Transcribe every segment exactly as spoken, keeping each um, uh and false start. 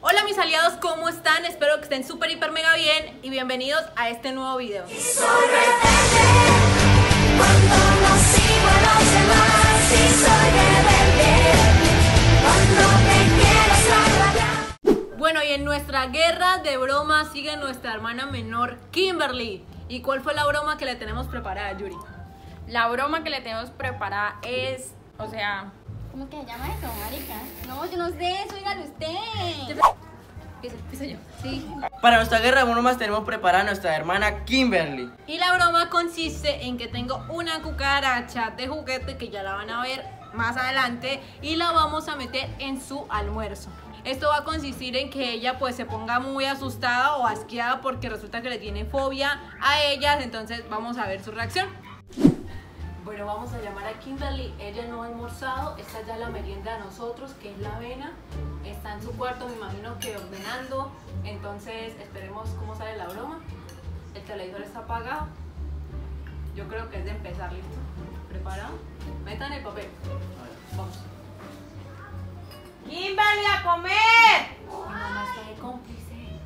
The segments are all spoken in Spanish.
Hola mis aliados, ¿cómo están? Espero que estén súper, hiper, mega bien y bienvenidos a este nuevo video. Y soy rebelde cuando no sigo a los demás. Y soy rebelde cuando te quiero extraviar. Bueno, y en nuestra guerra de bromas sigue nuestra hermana menor, Kimberly. ¿Y cuál fue la broma que le tenemos preparada, Yuri? La broma que le tenemos preparada es, o sea... ¿Cómo que se llama eso, marica? No, yo no sé, eso dígalo usted. Empiezo yo. Sí. Para nuestra guerra de bromas tenemos preparada a nuestra hermana Kimberly. Y la broma consiste en que tengo una cucaracha de juguete que ya la van a ver más adelante y la vamos a meter en su almuerzo. Esto va a consistir en que ella pues se ponga muy asustada o asqueada porque resulta que le tiene fobia a ellas, entonces vamos a ver su reacción. Bueno, vamos a llamar a Kimberly, ella no ha almorzado, esta ya la merienda de nosotros, que es la avena, está en su cuarto, me imagino que ordenando, entonces esperemos cómo sale la broma. El televisor está apagado, yo creo que es de empezar, ¿listo? ¿Preparado? Metan el papel, vamos. ¡Kimberly, a comer! Mi mamá está de cómplice.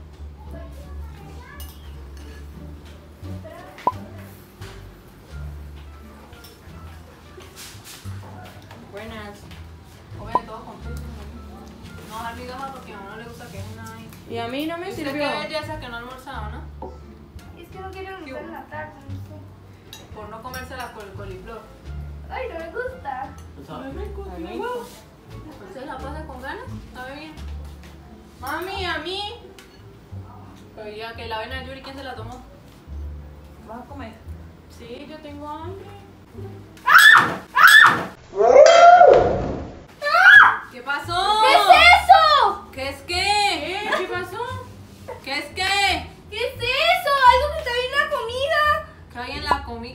Buenas. Comen todo completo. No dejar migajas porque a uno no le gusta que es una ahí. Y a mí no me ¿Y usted sirvió. qué es esa que no ha almorzado, no? Es que no quiero almorzar en la tarde, no sé. Por no comérsela con el coliflor. Ay, no me gusta. A mí. ¿Usted la pasa con ganas? ¿Sabe bien? Mami, a mí. Pero ya que la avena de Yuri, ¿quién se la tomó? ¿Vas a comer? Sí, yo tengo hambre. ¿Qué pasó? ¿Qué es eso? ¿Qué es qué? ¿Qué pasó? ¿Qué es qué? ¿Qué es eso? Algo que está bien en la comida. ¿Qué hay en la comida?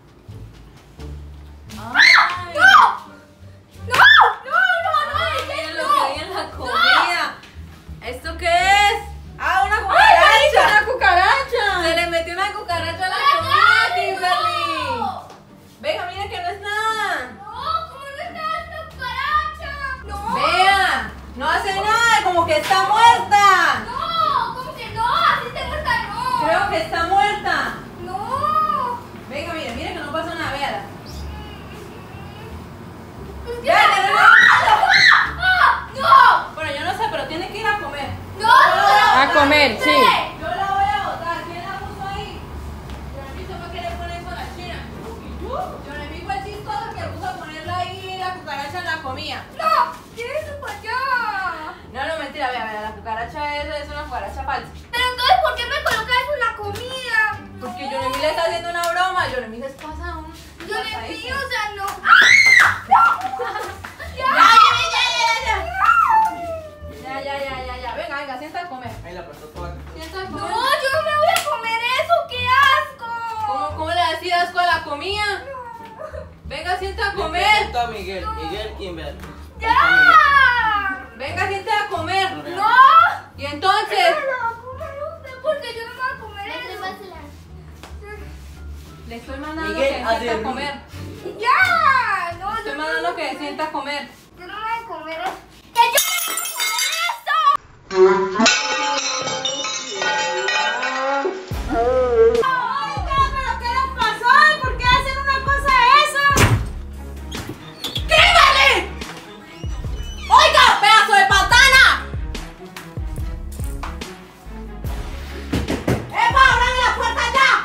¡No! ¡No! ¡No, no, no! Ay, ¿Es miren esto? lo que hay en la comida. ¿Esto qué es? ¡Ah, una ¡Ay, cucaracha! una cucaracha! Se le metió una cucaracha a la ¡Ay, comida, no! Kimberly. Venga, miren que no es nada. No, ¿cómo no está esta cucaracha? No. Vean, no hace nada, como que está muerta. No, ¿cómo que no? Así te muerta, no. Creo que está muerta. No. Venga, miren, miren que no pasó nada, véala. Pues que Ya, no. ya, no. ¡Ah! ¡No! Bueno, yo no sé, pero tiene que ir a comer. ¡No! ¡No! A comer, sí. Yo la voy a botar. ¿Quién la puso ahí? Yo no sé por qué le pone eso a la china. Yo no vi el chistoso que puso a ponerla ahí la cucaracha en la comida. ¡No! ¿Qué es eso para allá? No, no, mentira, vea, vea, la cucaracha es, es una cucaracha falsa. Pero entonces, ¿por qué me colocas eso en la comida? Porque Yonemi le está haciendo una broma. Yonemi les pasa un. Yo le vi, o sea, no. ¡Ah! ¡No! ¡Ya! Ya, ya, ya, ya, ya. Venga, venga, sienta a comer. Ahí la pasó toda. Sienta a No, comer. yo no me voy a comer eso, qué asco. ¿Cómo, cómo le hacía asco a la comida? Venga, sienta a comer. Presento a Miguel, Miguel Kimberly. ¡Ya! Venga, sienta a comer. ¡No! Y entonces, Porque yo no me voy a comer eso. le estoy mandando Miguel, que sienta hazle a comer. ¡Ya! No, Le yo estoy no, mandando que sienta a comer. yo no me voy a comer eso. ¡Que yo no voy a comer eso! ¡Oiga, pero qué les pasó! ¿Por qué hacen una cosa esa? ¡Kimberly! ¡Oiga, pedazo de patana! ¡Epa, ábrame la puerta ya!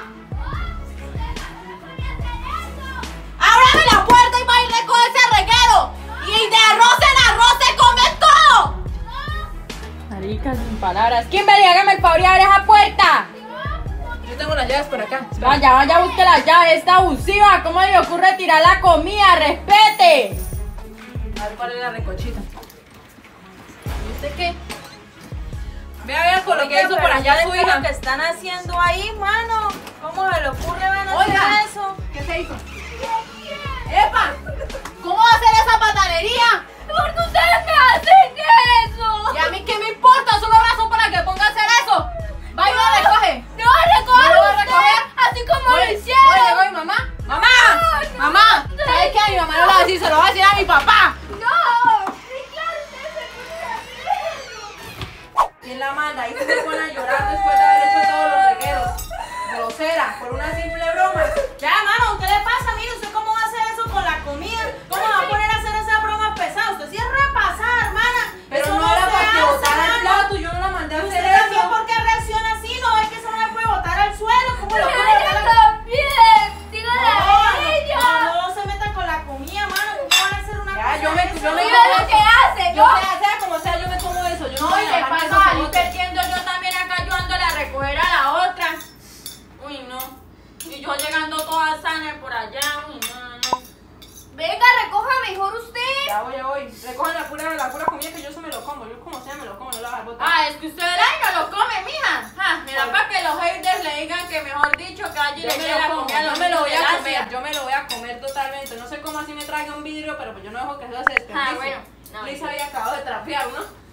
¡Ábrame la puerta y va y recoge ese reguero! ¡Y de arroz en arroz se come todo! Marica, sin palabras. Kimberly, hágame el favor y abre esa puerta. Yo tengo las llaves por acá. Vaya, vaya, busque la llave. Esta abusiva. ¿Cómo le ocurre tirar la comida? ¡Respete! A ver cuál es la recochita. ¿Y usted qué? Vea, vea, coloqué eso por allá de su hija. ¿Qué están haciendo ahí, mano? ¿Cómo se le ocurre van a Oiga. hacer eso? ¿Qué se hizo? ¡Epa! ¿Cómo va a hacer esa patanería? ¿Por qué ustedes me hacen eso? ¿Y a mí qué me importa? Solo razón para que ponga a hacer eso. Va y lo recoge. No, recoge ¿No lo va a usted, recoger? así como lo Oye, hicieron. oye, llegó mi mamá. ¡Mamá! ¡Mamá! ¿Sabes qué? A mi mamá no lo va a decir, se lo va a decir a mi papá. No, sí, claro, ustedes se pueden hacer eso. ¿Quién la manda? Ahí se me pone a llorar después de haber hecho todos los regueros. Grosera, por una simple broma. Ya, mano, ¿qué le pasa? Mire, ¿usted cómo va a hacer eso con la comida? ¿Cómo va a poner a hacer esas bromas pesadas? Usted sí es repasada, hermana. Pero eso no era se para que hace, botara el mano. plato, yo no la mandé a hacer ¿Usted también eso. por qué reacciona así? ¿No es que eso no se puede botar al suelo? ¿Cómo lo Pero puede botar yo al también. Dígale No, a ella. no, no se metan con la comida, mano. ¿Cómo van a hacer una Ya, cosa yo me- de yo eso? me- Mira lo que hace, Yo ¿no? sea, sea como sea, yo me como eso. Yo no, No, voy y a de dejar que eso paso, se ahí bote. perdiendo yo también acá ayudándole a recoger a la otra. Uy, no. Y yo llegando toda sana por allá. Uy, no, no, no. Venga, recoja mejor usted. Ya voy, ya voy. Recojan la pura, la pura comida que yo eso me lo como. Yo como sea me lo como, no la voy a botar. Ah, es que usted verá y no lo come, mija. Ah, mira, para que los haters le digan que mejor dicho que allí Yo le me queda lo como, comida a yo los me lo voy niños a del comer, Asia. yo me lo voy a comer totalmente. No sé cómo así me trague un vidrio, pero pues yo no dejo que eso se desperdicie. Ah, bueno. No, Luis sí. había acabado de trapear, ¿no?